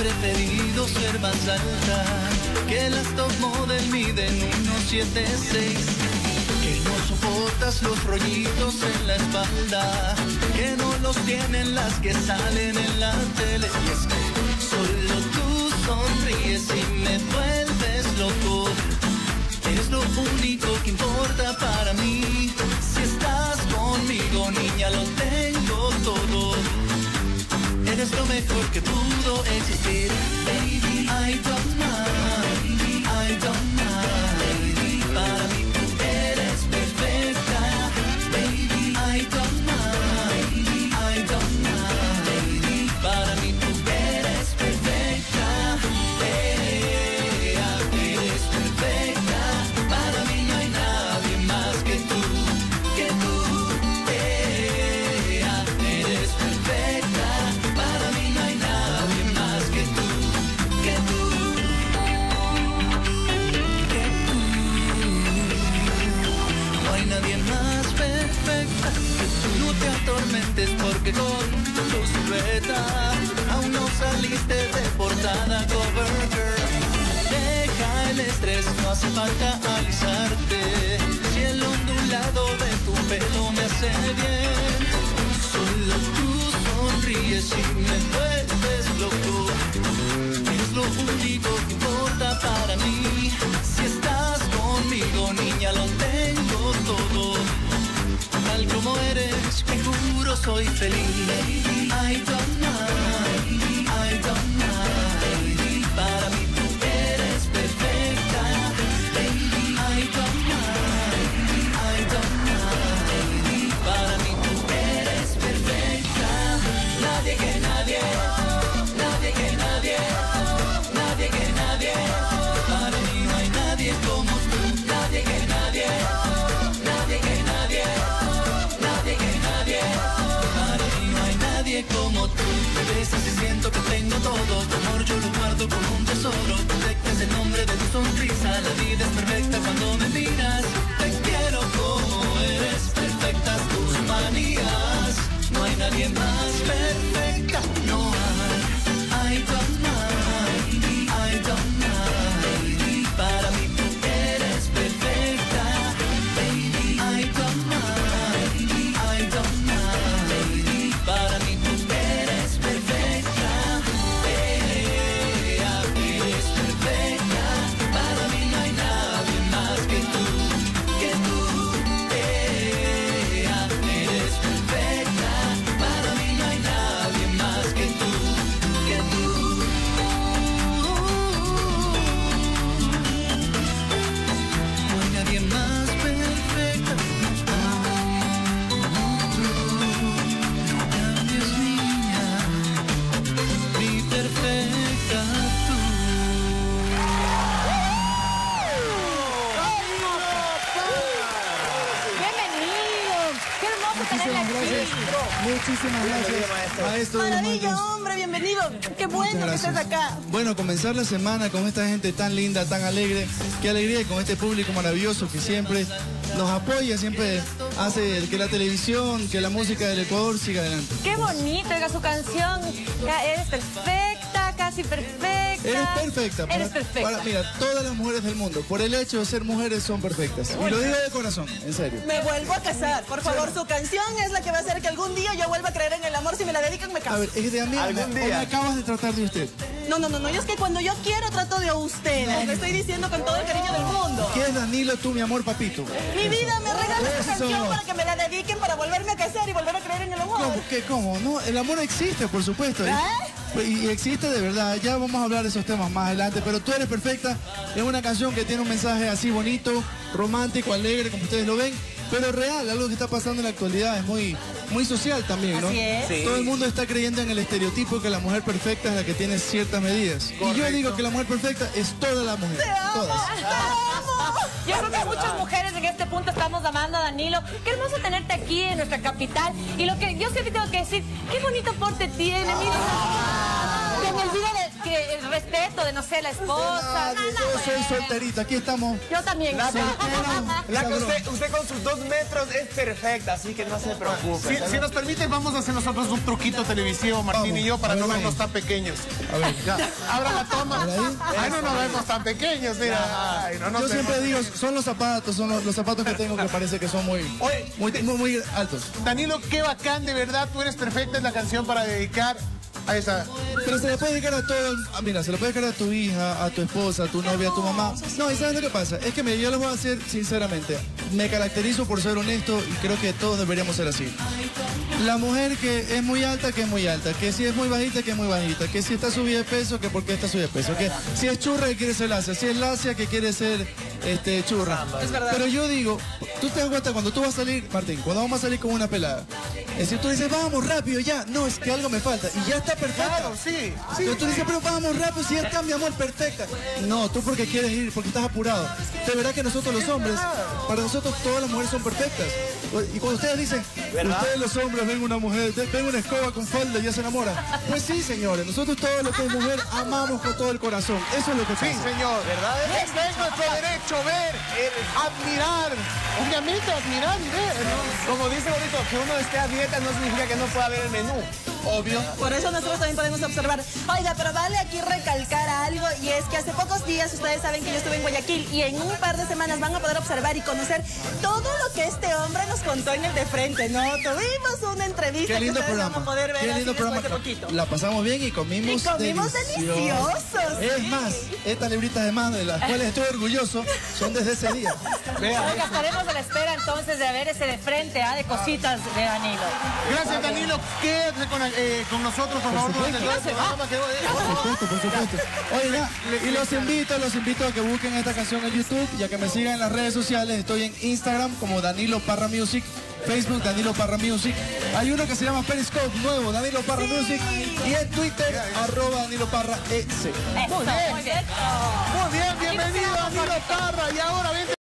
preferido ser más alta, que las top model miden 1.76, que no soportas los rollitos en la espalda, que no los tienen las que salen en la tele. Y es que solo tú sonríes y me vuelves loco. Eres lo único que importa para mí. Si estás conmigo, niña, lo tengo todo. Eres lo mejor que pudo existir. Baby, I don't mind, I don't mind. Para mí tú eres perfecta. Baby, I don't mind, I don't mind. Para mí tú eres perfecta. Eres perfecta. Para mí no hay nadie más que tú, que tú. Eres perfecta. Para mí no hay nadie más que tú, que tú, que tú. No hay nadie más perfecta que tú. No te atormentes porque con tu silueta aún no saliste de portada cover girl. Deja el estrés, no hace falta alisarte. Si el ondulado de tu pelo me hace bien, solo tú sonríes y me vuelves loco. Es lo único que importa para mí. Si estás conmigo, niña, lo tengo todo. Tal como eres, me juro soy feliz. I don't mind, I don't mind. Para mí tú eres perfecta. Baby, I don't mind, I don't mind. Para mí tú eres perfecta. Nadie que nadie, nadie que nadie, nadie que nadie. Para mí no hay nadie como tú. Nadie que nadie, nadie que nadie, nadie que nadie. Para mí no hay nadie como tú. Me besas y siento que tengo todo. Tu amor yo lo guardo como un tesoro. Perfecta es el nombre de tu sonrisa. La vida es perfecta cuando me miras. Te quiero como eres. Perfectas tus manías. No hay nadie más perfecta. No hay. I don't mind, I don't mind. Para mí tú eres perfecta. Baby, I don't mind, I don't mind. Para mí tú eres perfecta. Eres perfecta. Para mí no hay nadie más que tú, que tú. Eres perfecta. Para mí no hay nadie más que tú, que tú. No hay nadie más perfecta. No cambies, niña, mi perfecta tú. Bienvenidos. Qué hermoso tenerle aquí. Muchísimas gracias, maestro de los Maravilla, maestros. hombre, bienvenido. Qué bueno que Muchas estés gracias. acá. Bueno, comenzar la semana con esta gente tan linda, tan alegre. Qué alegría, y con este público maravilloso que siempre nos apoya, siempre hace que la televisión, que la música del Ecuador siga adelante. Qué bonito, oiga, su canción. Eres perfecta, casi perfecta. Eres perfecta. Eres perfecta. Mira, todas las mujeres del mundo, por el hecho de ser mujeres, son perfectas. Y lo digo de corazón, en serio. Me vuelvo a casar. Por favor, su canción es la que va a hacer que algún día yo vuelva a creer en el amor. Si me la dedican, me caso. A ver, es que a mí me acabas de tratar de usted. No, yo es que cuando yo quiero trato de ustedes. Lo estoy diciendo con todo el cariño del mundo. ¿Qué es Danilo, tú, mi amor, papito? Mi vida, me regalas esta Eso. canción para que me la dediquen para volverme a casar y volver a creer en el amor. ¿Cómo? ¿Qué? ¿Cómo? No, el amor existe, por supuesto. Y existe de verdad. Ya vamos a hablar de esos temas más adelante. Pero Tú eres perfecta es una canción que tiene un mensaje así bonito, romántico, alegre, como ustedes lo ven, pero real, algo que está pasando en la actualidad. Es muy social también, ¿no? Así es. Sí. Todo el mundo está creyendo en el estereotipo que la mujer perfecta es la que tiene ciertas medidas. Y yo digo que la mujer perfecta es toda la mujer. Todas. Yo creo que muchas mujeres en este punto estamos amando a Danilo. Qué hermoso tenerte aquí en nuestra capital. Y lo que yo siempre tengo que decir, qué bonito porte tiene, mira. así el respeto de, no sé, la esposa. Yo soy solterito, aquí estamos. Yo también. Usted con sus 2 metros es perfecta, así que no se preocupe. Si nos permiten, vamos a hacer nosotros un truquito televisivo, Martín y yo, para no vernos tan pequeños. A ver, ya. Abra la toma. Ay, no nos vemos tan pequeños, mira. Ay, no nos Yo siempre vemos. digo, son los zapatos que tengo que parece que son muy altos. Danilo, qué bacán, de verdad, tú eres perfecta, es la canción para dedicar a esa. Pero se le puede dedicar a todo, mira, se le puede dedicar a tu hija, a tu esposa, a tu novia, a tu mamá. No, ¿y sabes lo que pasa? Es que yo les voy a decir sinceramente, me caracterizo por ser honesto y creo que todos deberíamos ser así. La mujer que es muy alta, que es muy alta, que si es muy bajita, que es muy bajita, que si está subida de peso, que porque está subida de peso, que si es churra, que quiere ser lacia, si es lacia, que quiere ser churra. Es verdad. Pero yo digo, tú te das cuenta cuando tú vas a salir, Martín, cuando vamos a salir con una pelada, es decir, tú dices, vamos rápido ya, no, es que algo me falta y ya está perfecta. Claro, sí. Pero tú dices, pero vamos rápido, si ya está mi amor perfecta. No, tú porque quieres ir, porque estás apurado. De verdad que nosotros los hombres, para nosotros todas las mujeres son perfectas. Y cuando ustedes dicen, ustedes los hombres ven una mujer, ven una escoba con falda y ya se enamora. Pues sí, señores, nosotros todo lo que es mujer amamos con todo el corazón. Eso es lo que pasa. Sí, señor. ¿Verdad? Es nuestro derecho ver, admirar, obviamente admirar y ver, ¿no? Como dice bonito, que uno esté a dieta no significa que no pueda ver el menú. Obvio. Por eso nosotros también podemos observar. Oiga, pero vale aquí recalcar algo, y es que hace pocos días ustedes saben que yo estuve en Guayaquil y en un par de semanas van a poder observar y conocer todo lo que este hombre nos contó en el de frente, ¿no? Tuvimos una entrevista Qué lindo que ustedes van programa. a poder ver Qué así lindo después programa. de poquito. La pasamos bien y comimos deliciosos. Es más, estas libritas de mano de las cuales estoy orgulloso son desde ese día. Oiga, estaremos a la espera entonces de ver ese de frente, de cositas de Danilo. Gracias, Danilo. Quédate con nosotros, por favor, durante todo el programa. Por supuesto. Oiga, y los invito a que busquen esta canción en YouTube, ya que me sigan en las redes sociales. Estoy en Instagram como Danilo Parra Music, Facebook Danilo Parra Music. Hay uno que se llama Periscope nuevo, Danilo Parra Music, y en Twitter @Danilo Parra EC. Muy bien. Muy bien, bienvenido, Danilo Parra. Y ahora vente.